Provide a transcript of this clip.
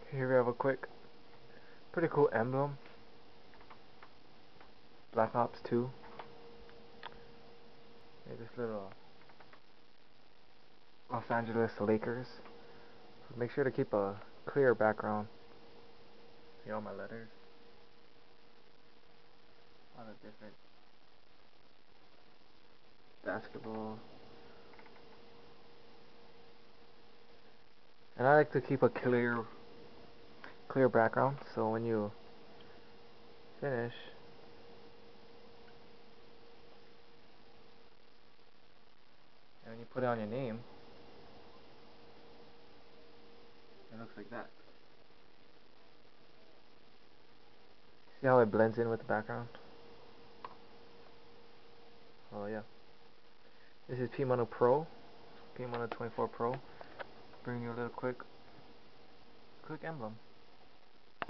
Here we have a pretty cool emblem. Black Ops 2. Yeah, this little Los Angeles Lakers. Make sure to keep a clear background. See all my letters? All the different basketball. And I like to keep a clear background, so when you finish, and when you put it on your name, it looks like that. See how it blends in with the background? Oh yeah. This is P-Mono Pro, P-Mono 24 Pro. Bring you a little quick emblem.